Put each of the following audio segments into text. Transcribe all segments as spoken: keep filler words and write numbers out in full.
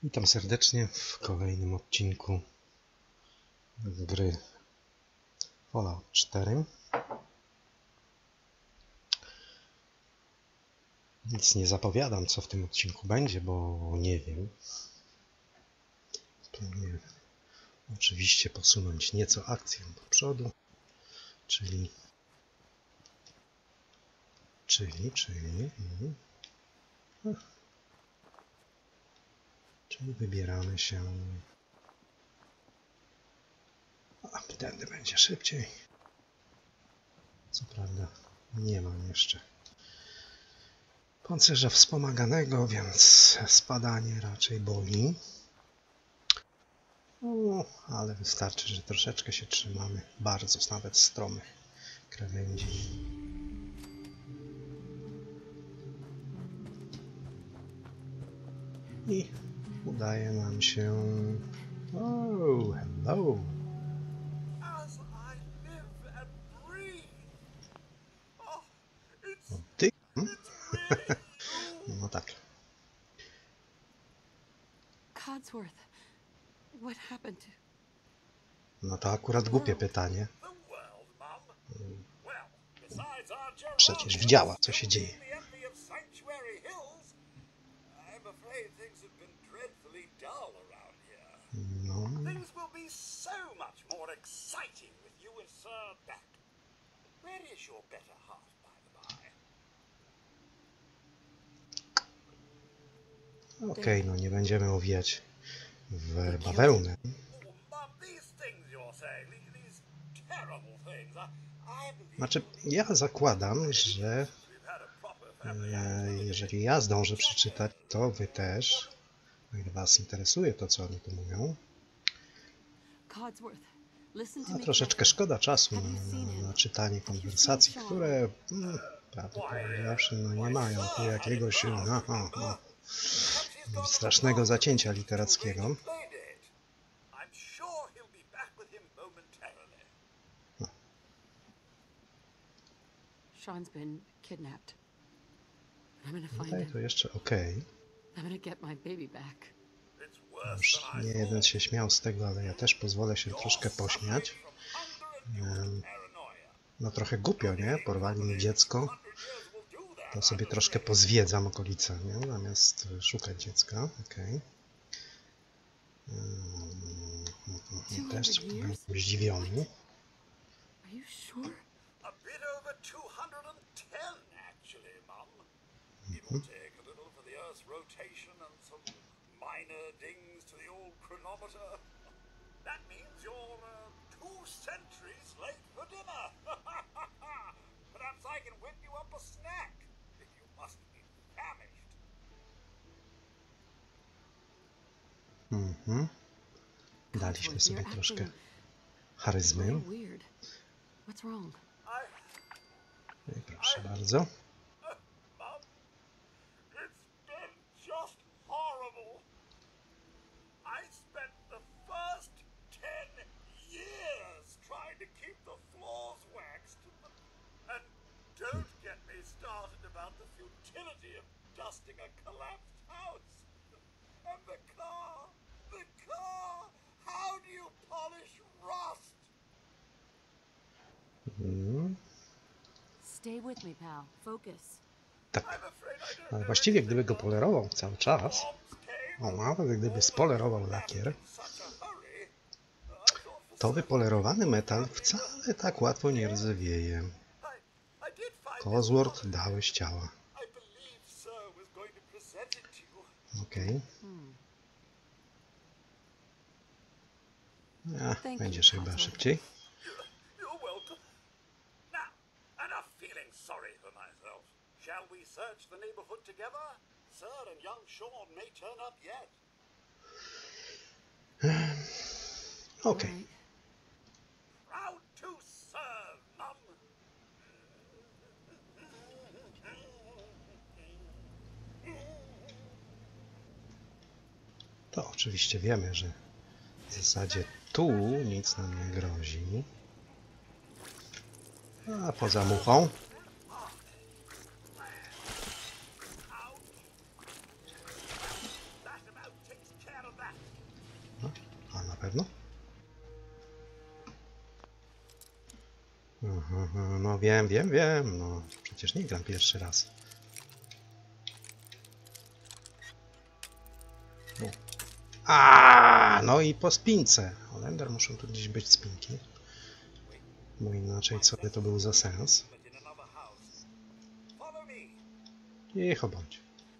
Witam serdecznie w kolejnym odcinku z gry Fallout cztery. Nic nie zapowiadam, co w tym odcinku będzie, bo nie wiem. Planuję oczywiście posunąć nieco akcję do przodu, czyli czyli, czyli no, czyli wybieramy się, a tędy będzie szybciej. Co prawda nie mam jeszcze pancerza wspomaganego, więc spadanie raczej boli. No, ale wystarczy, że troszeczkę się trzymamy bardzo nawet stromych krawędzi. I udaje nam się... Oh, hello! O, ty? No tak. Codsworth, what happened to... No to akurat głupie pytanie. Przecież widziała, co się dzieje. No. Okej, okay, no nie będziemy owijać w bawełnę. Znaczy, ja zakładam, że e, jeżeli ja zdążę przeczytać, to wy też, o ile was interesuje to, co oni tu mówią. A troszeczkę szkoda czasu na, na, na czytanie konwersacji, które, hmm, prawdę powiedziawszy, no nie mają tu jakiegoś no, no, no, strasznego zacięcia literackiego. Sean's been kidnapped. I'm gonna find Tutaj him. to jeszcze okej. I'm gonna get my baby back. Już nie jeden się śmiał z tego, ale ja też pozwolę się troszkę pośmiać. No trochę głupio, nie? Porwali mi dziecko. To sobie troszkę pozwiedzam okolice, nie? Zamiast szukać dziecka. Okej. Okay. Też byłem zdziwiony. Are you sure? Mhm. Daliśmy sobie troszkę charyzmy. I proszę bardzo. Hmm. Tak. Ale właściwie gdyby go polerował cały czas, o, nawet gdyby spolerował lakier, to wypolerowany metal wcale tak łatwo nie rdzewieje. Codsworth, dałeś ciała. Okej. Okay. Będziesz chyba szybciej. Okej. Okay. To oczywiście wiemy, że w zasadzie tu nic nam nie grozi. A poza muchą. No wiem, wiem, wiem, no przecież nie gram pierwszy raz. O. A, no i po spince. Holender, muszą tu gdzieś być spinki. Bo inaczej co by to był za sens? Cicho bądź.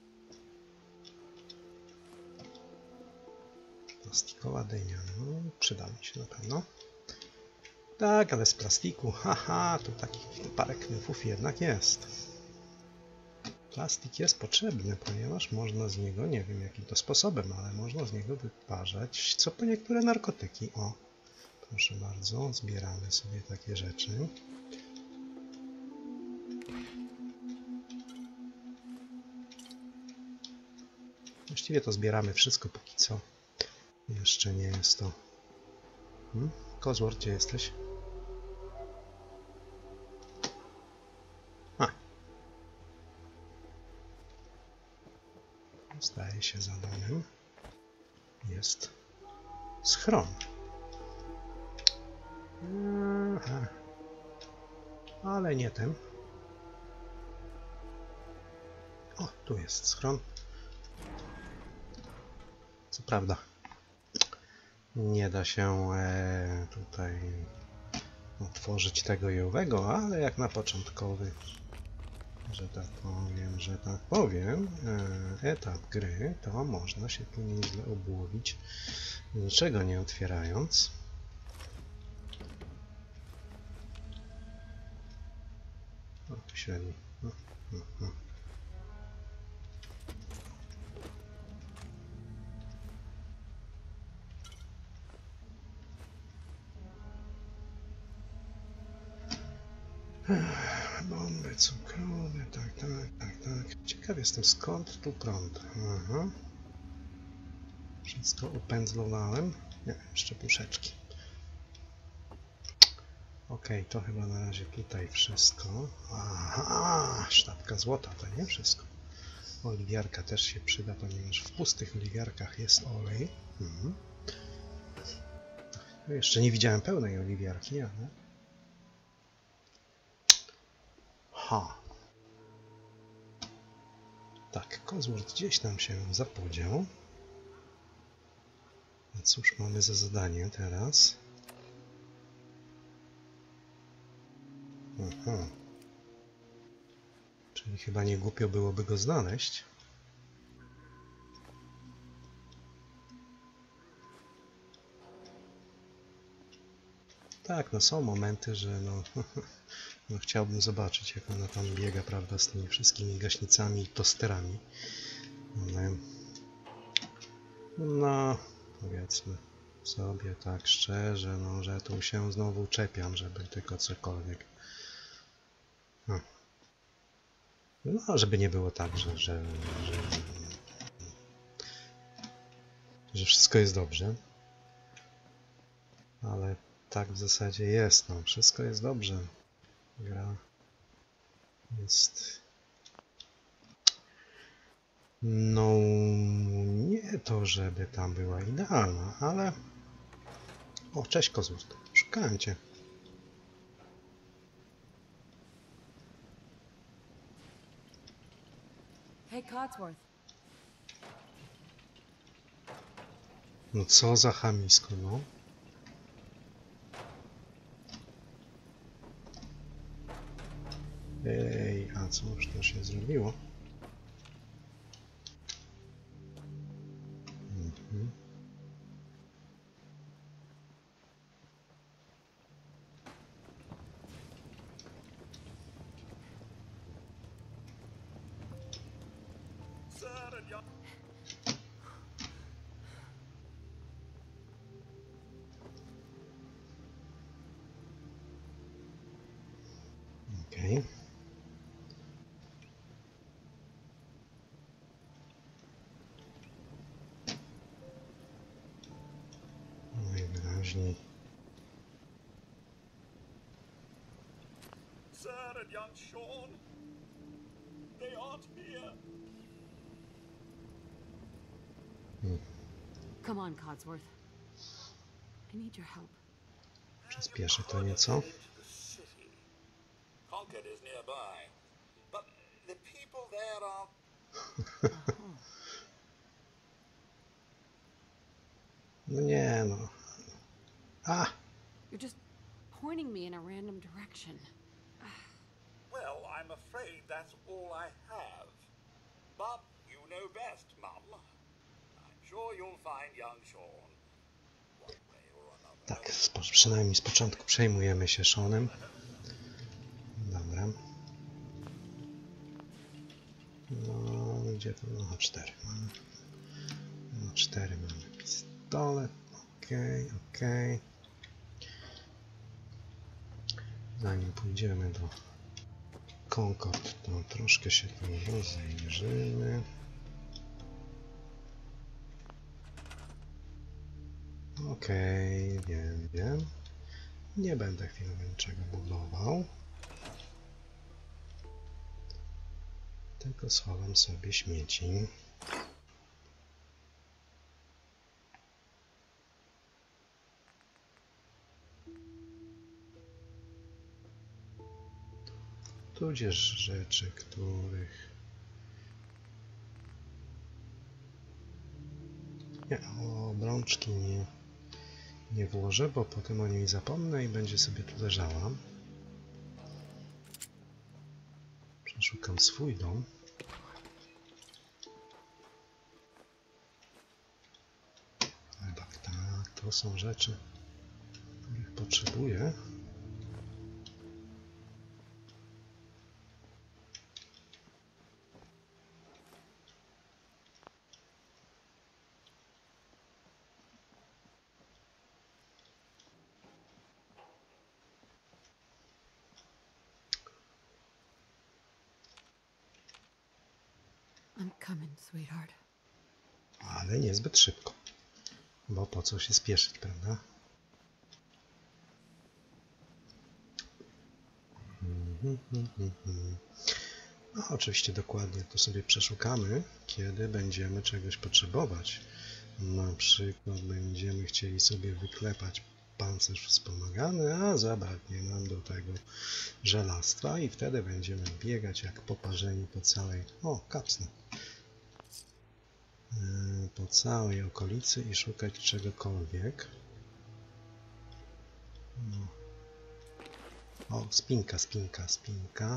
Plastikowa dynia, no przyda mi się na pewno. Tak, ale z plastiku, haha, tu takich parę knifów jednak jest. Plastik jest potrzebny, ponieważ można z niego, nie wiem jakim to sposobem, ale można z niego wytwarzać co po niektóre narkotyki. O, proszę bardzo, zbieramy sobie takie rzeczy. Właściwie to zbieramy wszystko póki co. Jeszcze nie jest to... Hmm? Kozłor, gdzie jesteś? A. Zdaje się za domem. Jest schron. Aha. Ale nie ten. O, tu jest schron. Co prawda nie da się e, tutaj otworzyć tego i owego, ale jak na początkowy, że tak powiem, że tak powiem, e, etap gry, to można się tu nieźle obłowić, niczego nie otwierając. O, średni. O, o, o. Bomby cukrowe, tak, tak, tak, tak. Ciekaw jestem, skąd tu prąd. Aha. Wszystko upędzlowałem. Nie, jeszcze puszeczki. Ok, to chyba na razie tutaj wszystko. Aha, sztabka złota, to nie wszystko. Oliwiarka też się przyda, ponieważ w pustych oliwiarkach jest olej. Mhm. Jeszcze nie widziałem pełnej oliwiarki, ale... Ha. Tak, kozłord gdzieś tam się zapodział. A cóż mamy za zadanie teraz? Aha. Czyli chyba nie głupio byłoby go znaleźć. Tak, no są momenty, że no, no chciałbym zobaczyć, jak ona tam biega, prawda, z tymi wszystkimi gaśnicami i tosterami. Ale, no, powiedzmy sobie tak szczerze, no, że tu się znowu czepiam, żeby tylko cokolwiek. No, no żeby nie było tak, że, że, że, że wszystko jest dobrze. Ale tak w zasadzie jest, no, wszystko jest dobrze. Gra jest... No, nie to, żeby tam była idealna, ale... O, cześć kozłord, szukałem cię. Hey, Codsworth. No co za chamisko, no. Ej, a co już to się zrobiło? Mhm. Okej. Okay. Najwyraźniej. Sir and young Sean, they aren't here. Hmm. Come on, Codsworth. I need your help. Przyspieszę to nieco. market is nearby, but the people there are Uh-huh. No nie no. A! You're just pointing me in a random direction. well, I'm afraid that's all I have. But you know best, Mum. I'm sure you'll find young Sean one way or another. Tak, spo, przynajmniej z początku przejmujemy się Seanem. Dobra. No, gdzie to? No, cztery mamy. No, cztery mamy pistolet. Okej, okay, okej. Okay. Zanim pójdziemy do Concord, to troszkę się tu rozejrzymy. Okej, okay, wiem, wiem. Nie będę chwilowo niczego budował. Tylko schowam sobie śmieci. Tudzież rzeczy, których... Nie, obrączki nie, nie włożę, bo potem o niej zapomnę i będzie sobie tu leżała. Przeszukam swój dom. Ale tak, tak, to są rzeczy, których potrzebuję. I'm coming, sweetheart. Ale niezbyt szybko, bo po co się spieszyć, prawda? No, oczywiście dokładnie to sobie przeszukamy, kiedy będziemy czegoś potrzebować. Na przykład będziemy chcieli sobie wyklepać pancerz wspomagany, a zabraknie nam do tego żelastwa i wtedy będziemy biegać jak poparzeni po całej... O, kapsnę. Po całej okolicy i szukać czegokolwiek. No. O, spinka, spinka, spinka.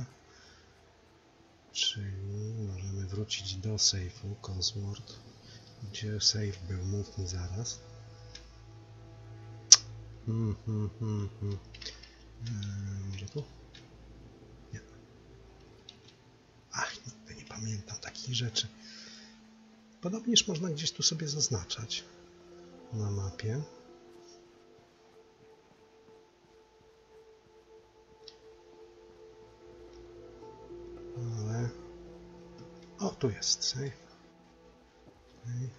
Czyli możemy wrócić do sejfu, Codsworth. Gdzie sejf był? Mów mi zaraz. Hmm, hmm, hmm, hmm. Eee, może tu? Nie. Ach, nigdy nie pamiętam takich rzeczy. Podobnież można gdzieś tu sobie zaznaczać na mapie. Ale... O, tu jest save. Okay.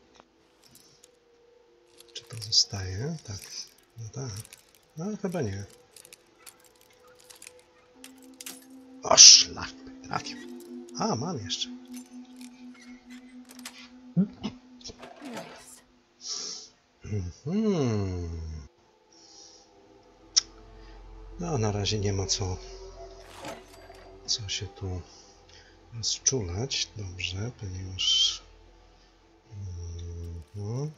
Czy to zostaje? Tak. No tak. No chyba nie. O, szlak trafił. A, mam jeszcze. Nice. Hmm. No, na razie nie ma co, co się tu rozczulać. Dobrze, ponieważ... Hmm.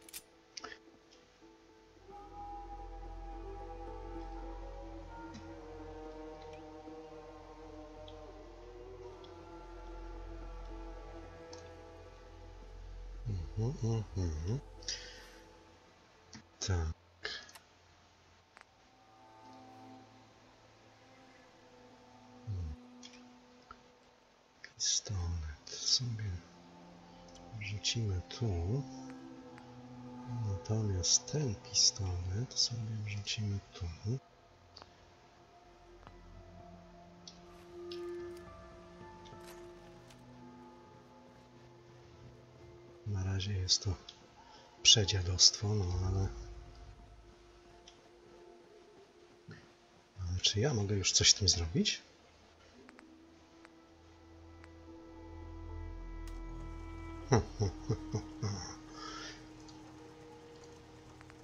Mhm, mhm. Tak. Pistolet sobie wrzucimy tu. Natomiast ten pistolet sobie wrzucimy tu. Na razie jest to przedziadostwo, no ale... Ale czy ja mogę już coś z tym zrobić?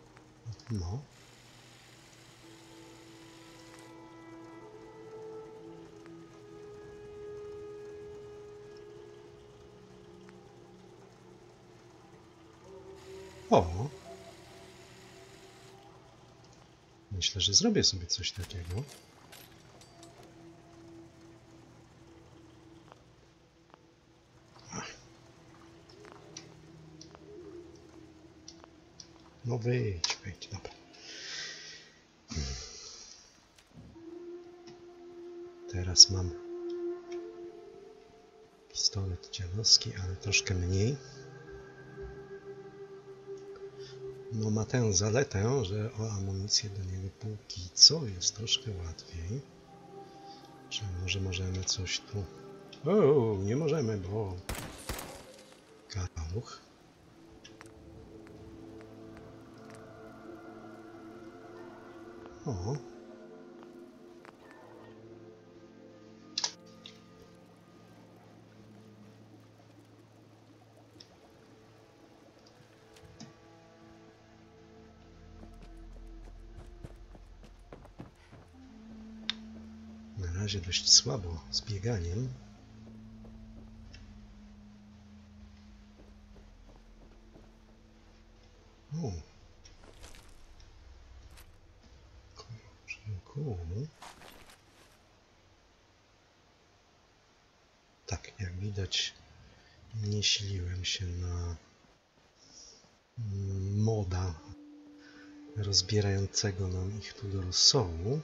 No. O! Myślę, że zrobię sobie coś takiego. No wyjdź, wyjdź, dobra. Teraz mam pistolet dziadowski, ale troszkę mniej. No ma tę zaletę, że o amunicję do niego póki co jest troszkę łatwiej. Czy może możemy coś tu... O, nie możemy, bo... Karaluch. O. Na razie dość słabo z bieganiem. O. Kół. Tak, jak widać, nie siliłem się na moda rozbierającego nam ich tu do rosołu.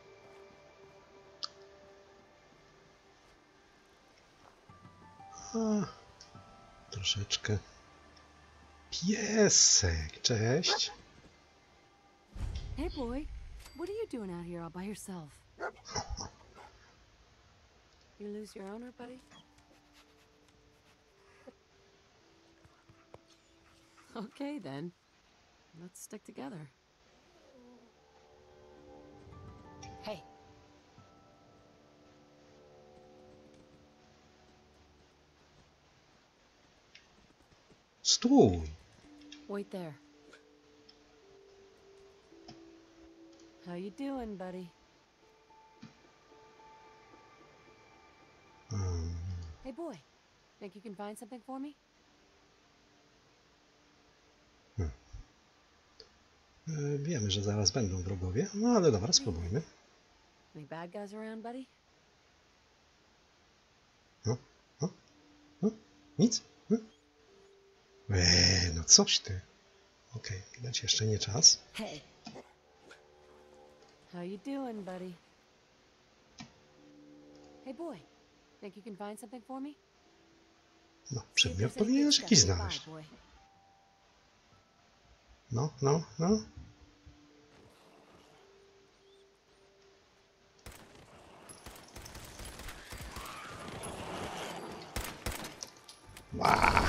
A, troszeczkę. Piesek, cześć. Hey, boy. What are you doing out here all by yourself? You lose your owner, buddy? Okay, then. Let's stick together. Hey. Stój. Wait there. How you doing, buddy? Um, Hey, boy. Think you can find something for me? e, wiemy, że zaraz będą wrogowie, no ale dobra, spróbujmy. Any bad guys around, buddy? No, no, no, nic. No. Eee, no coś ty. Okej, okay, widać jeszcze nie czas. Hey. How you doing, buddy? Hey, boy. Think you can find something for me? No, See if przedmiot there's anything powinieneś jakiś special znaleźć. by, boy. No, no, no. Ła!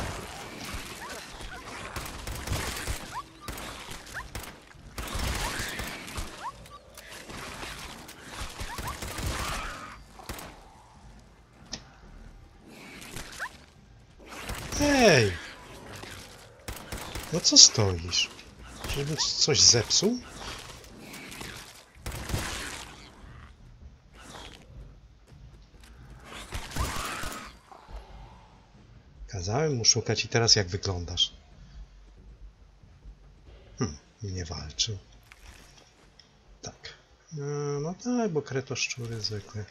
Ej! No co stoisz? Żeby coś zepsuł? Kazałem mu szukać i teraz jak wyglądasz? Hm, nie walczył. Tak. No, no tak, bo kretoszczury zwykle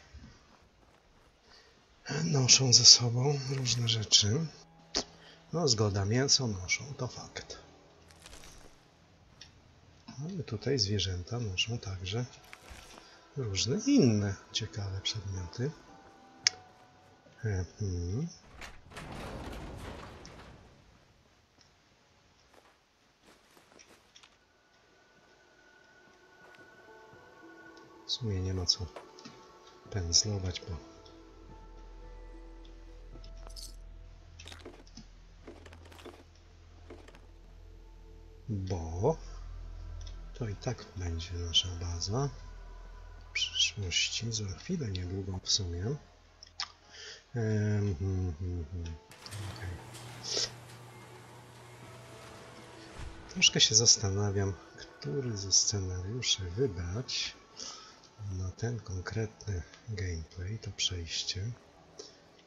noszą ze sobą różne rzeczy. No zgoda, mięso noszą, to fakt. Ale tutaj zwierzęta noszą także różne inne ciekawe przedmioty. Hmm. W sumie nie ma co pędzlować, bo bo to i tak będzie nasza baza w przyszłości, za chwilę, niedługo w sumie. Ehm, hmm, hmm, hmm. Okay. Troszkę się zastanawiam, który ze scenariuszy wybrać na ten konkretny gameplay, to przejście,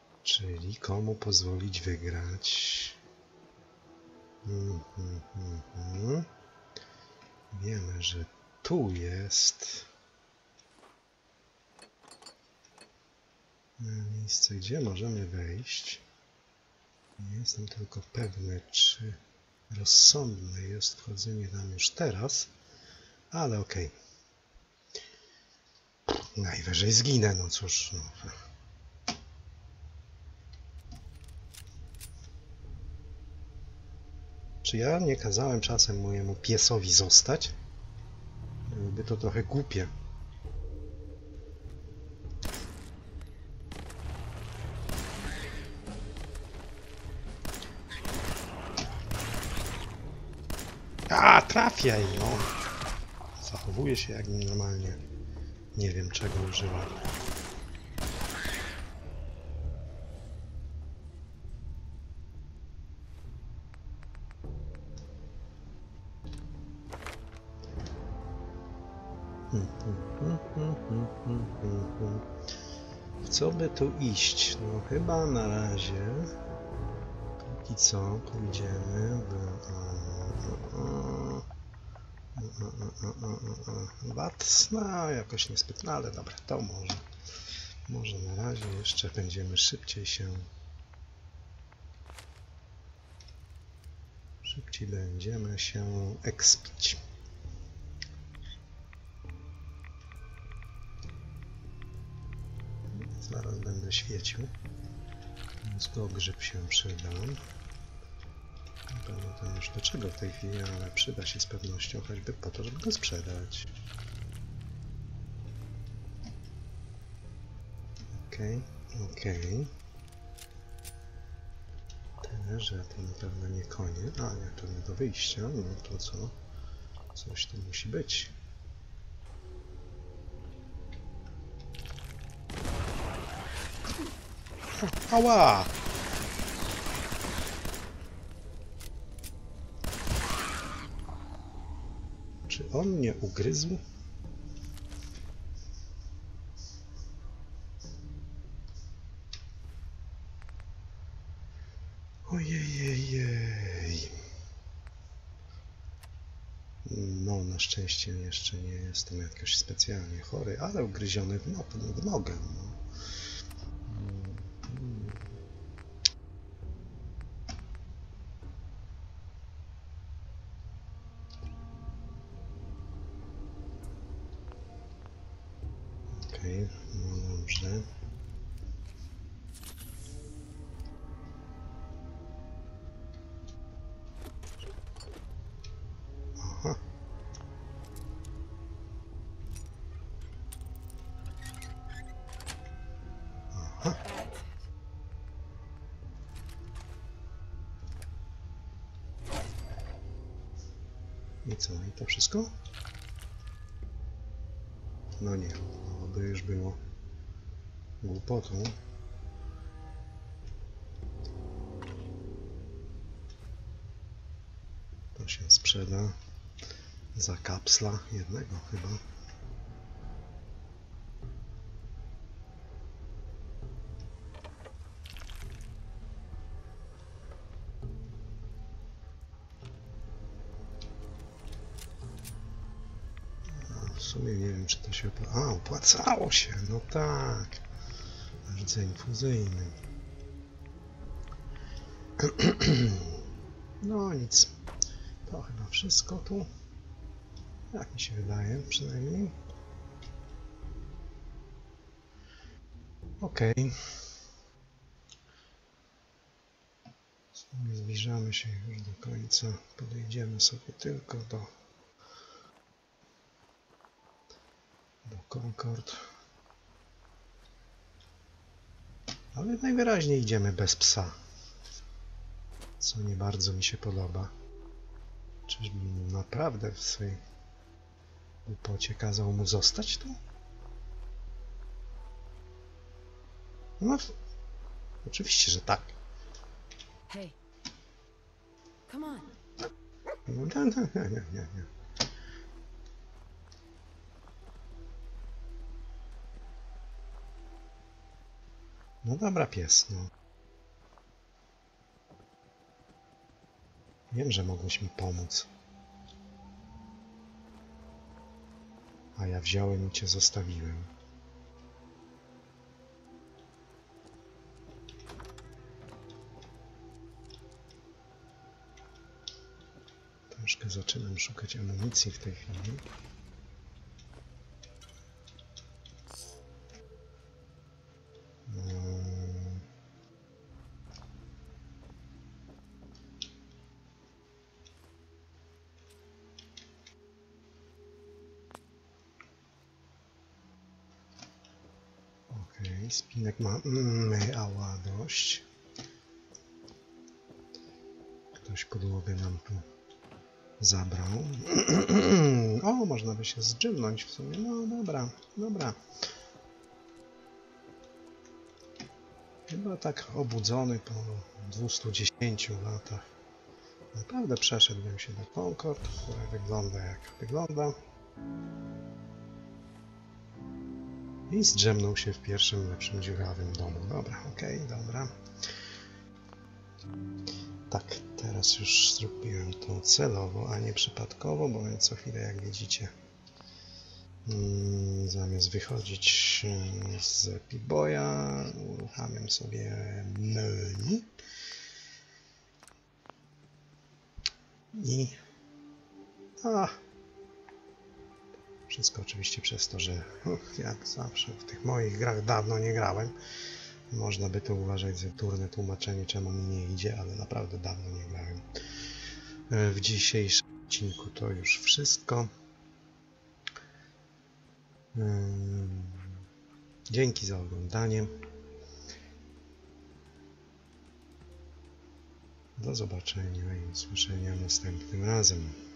czyli komu pozwolić wygrać. Hmm, hmm, hmm. Mhm. Wiemy, że tu jest miejsce, gdzie możemy wejść. Nie jestem tylko pewny, czy rozsądne jest wchodzenie tam już teraz, ale okej. Najwyżej zginę, no cóż. No. Czy ja nie kazałem czasem mojemu piesowi zostać? Byłoby to trochę głupie. A, trafiaj, no! Zachowuje się jak normalnie. Nie wiem, czego używa. W co by tu iść? No chyba na razie póki co pójdziemy do Wat, no jakoś niezbyt, no ale dobra, to może może na razie jeszcze będziemy szybciej się szybciej będziemy się ekspić. Zaraz będę świecił, więc grzyb się przyda. Pewno to już do czego w tej chwili, ale przyda się z pewnością, choćby po to, żeby go sprzedać. Okej, okay, okej. Okay. Tyle, że to na pewno nie koniec. A nie, to nie do wyjścia, no to co? Coś tu musi być. Ała! Czy on mnie ugryzł? Ojej. No, na szczęście jeszcze nie jestem jakoś specjalnie chory, ale ugryziony w, no, w nogę. No. Okej, okay, no dobrze. Aha. Aha. I co, i to wszystko? No nie, no by już było głupotą. To się sprzeda za kapsla jednego chyba. A w sumie nie wiem, czy to się opłacało. A, opłacało się, no tak. Rdzeń infuzyjny. No nic. To chyba wszystko tu. Jak mi się wydaje, przynajmniej. Okej. Okay. Zbliżamy się już do końca. Podejdziemy sobie tylko do do Concord. Ale najwyraźniej idziemy bez psa. Co nie bardzo mi się podoba. Czyżbym naprawdę w swojej głupocie kazał mu zostać tu? No, oczywiście, że tak. Hey, come on. No, nie, nie, nie, nie, nie. No dobra, pies, no. Wiem, że mogłeś mi pomóc. a ja wziąłem i cię zostawiłem. Troszkę zaczynam szukać amunicji w tej chwili. Hmm. Okej, spinek ma ała dość. Ktoś podłogę nam tu zabrał. O, można by się zdrzymnąć w sumie. No dobra, dobra. Chyba tak obudzony po dwustu dziesięciu latach. Naprawdę przeszedłbym się do Concord, która wygląda jak wygląda. I zdrzemnął się w pierwszym lepszym dziurawym domu. Dobra, okej, okay, dobra. Tak, teraz już zrobiłem to celowo, a nie przypadkowo, bo co chwilę, jak widzicie, mm, zamiast wychodzić z Pip-Boya, uruchamiam sobie menu i a, wszystko oczywiście przez to, że jak zawsze w tych moich grach dawno nie grałem. Można by to uważać za wtórne tłumaczenie, czemu mi nie idzie, ale naprawdę dawno nie grałem. W dzisiejszym odcinku to już wszystko. Dzięki za oglądanie. Do zobaczenia i usłyszenia następnym razem.